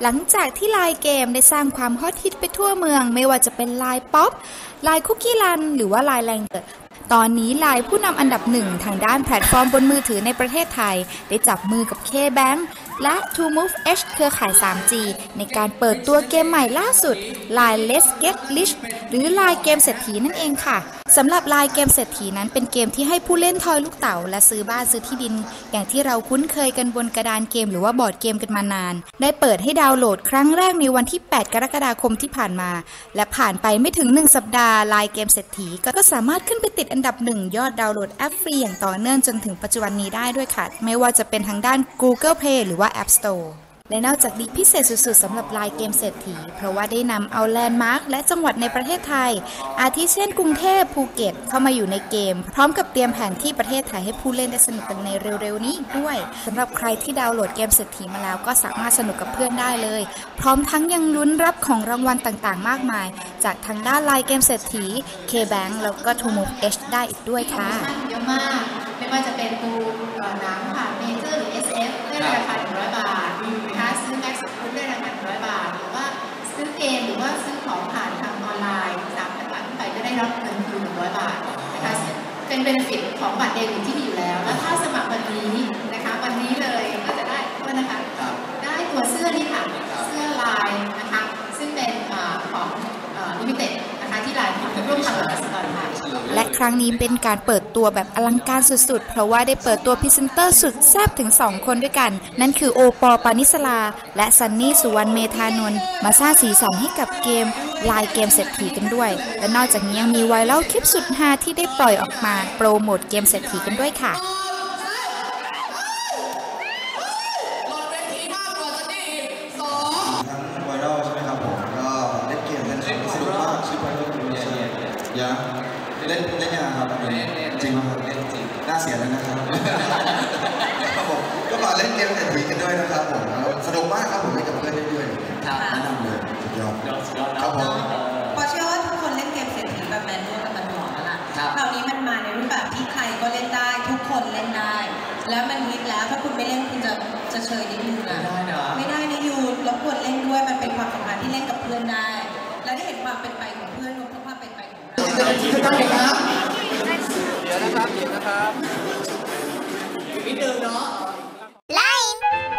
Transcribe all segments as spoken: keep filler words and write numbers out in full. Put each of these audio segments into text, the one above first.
หลังจากที่ไลน์เกมได้สร้างความฮอตฮิตไปทั่วเมืองไม่ว่าจะเป็นไลน์ป๊อปไลน์คุกกี้รันหรือว่าไลน์แรงเกิดตอนนี้ไลน์ผู้นำอันดับหนึ่งทางด้านแพลตฟอร์มบนมือถือในประเทศไทยได้จับมือกับ K-Bank และ ทู มูฟ เอช เครือข่าย ทรี จี ในการเปิดตัวเกมใหม่ล่าสุด ไลน์ Let's Get Rich หรือไลน์เกมเศรษฐีนั่นเองค่ะสำหรับไลน์เกมเศรษฐีนั้นเป็นเกมที่ให้ผู้เล่นทอยลูกเต๋าและซื้อบ้านซื้อที่ดินอย่างที่เราคุ้นเคยกันบนกระดานเกมหรือว่าบอร์ดเกมกันมานานได้เปิดให้ดาวน์โหลดครั้งแรกในวันที่แปดกรกฎาคมที่ผ่านมาและผ่านไปไม่ถึงหนึ่งสัปดาห์ไลน์เกมเศรษฐีก็สามารถขึ้นไปติดอันดับหนึ่งยอดดาวน์โหลดแอปฟรีอย่างต่อเนื่องจนถึงปัจจุบันนี้ได้ด้วยค่ะไม่ว่าจะเป็นทางด้าน Google Play หรือว่า App Storeและนอกจากนี้พิเศษสุดๆสำหรับไลน์เกมเศรษฐีเพราะว่าได้นำเอาแลนด์มาร์คและจังหวัดในประเทศไทยอาทิเช่นกรุงเทพภูเก็ตเข้ามาอยู่ในเกมพร้อมกับเตรียมแผนที่ประเทศไทยให้ผู้เล่นได้สนุกกันในเร็วๆนี้ด้วยสำหรับใครที่ดาวน์โหลดเกมเศรษฐีมาแล้วก็สามารถสนุกกับเพื่อนได้เลยพร้อมทั้งยังลุ้นรับของรางวัลต่างๆมากมายจากทางด้านไลน์เกมเศรษฐี K-Bank แล้วก็ ทู มูฟ เอช ได้อีกด้วยค่ะเยอะมากไม่ว่าจะเป็นดูหนังผ่านเมเจอร์หรือ เอส เอฟ ได้ราคาหนึ่งร้อยบาทนะคะซื้อแม็กซ์คุณได้ราคาหนึ่งร้อยบาทหรือว่าซื้อเกมหรือว่าซื้อของผ่านทางออนไลน์สามพันบาทขึ้นไปก็ได้รับเงินคืนหนึ่งร้อยบาทนะคะเป็นเบนฟิตของบัตรเดบิตที่มีอยู่แล้วและถ้าสมัครวันนี้นะคะวันนี้เลยก็จะได้ก็นะคะได้ตัวเสื้อนี่ค่ะเสื้อลายนะคะซึ่งเป็นของลิมิเต็ดนะคะที่ลายร่วมทำกับสตอร์ไทยและครั้งนี้เป็นการเปิดตัวแบบอลังการสุดๆเพราะว่าได้เปิดตัวพรีเซนเตอร์สุดแซ่บถึงสองคนด้วยกันนั่นคือโอปอปานิสลาและซันนี่สุวรรณเมธานนท์มาสร้างสีสันให้กับเกมไลน์เกมเศรษฐีกันด้วยและนอกจากนี้ยังมีไวรัลคลิปสุดฮาที่ได้ปล่อยออกมาโปรโมทเกมเศรษฐีกันด้วยค่ะยังเล่นเล่นยังครับจริงไหมครับน่าเสียแล้วนะครับครับผมก็มาเล่นเกมเศรษฐีกันด้วยนะครับผมสนุกมากครับผมเล่นกับเพื่อนได้ด้วยแนะนำเลยสุดยอดครับผมพอเชื่อว่าทุกคนเล่นเกมเศรษฐีแบบแมนนวลกันมาตลอดแล้วล่ะคราวนี้มันมาในรูปแบบที่ใครก็เล่นได้ทุกคนเล่นได้แล้วมันฮิตแล้วถ้าคุณไม่เล่นคุณจะจะเชยนิดนึงนะไม่ได้นะยูรบกวนเล่นด้วยมันเป็นความสัมพันธ์ที่เล่นกับเพื่อนได้และได้เห็นความเป็นไปของเพื่อนรวมทั้งความเป็นไปของเราเดี๋ยวนะครับเดี๋ยวนะครับนิดนึงเนาะไลน์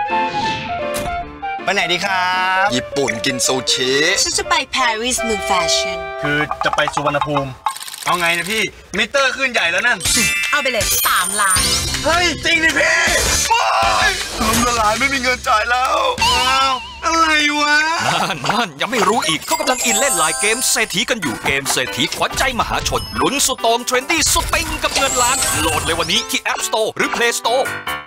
ไปไหนดีครับญี่ปุ่นกินซูชิฉันจะไปปารีสเมืองแฟชั่นคือจะไปสุวรรณภูมิเอาไงนะพี่มิเตอร์ขึ้นใหญ่แล้วนั่นเอาไปเลยสามล้านเฮ้ยจริงดิพี่ล้มละลายไม่มีเงินจ่ายแล้วอ้าวอะไรวะนั่นนั่นยังไม่รู้อีกเขากำลังอินเล่นหลายเกมเศรษฐีกันอยู่เกมเศรษฐีขวัญใจมหาชนลุ้นสุดโต่งเทรนดี้สุดปิ๊งกับเงินล้านโหลดเลยวันนี้ที่ App Store หรือ Play Store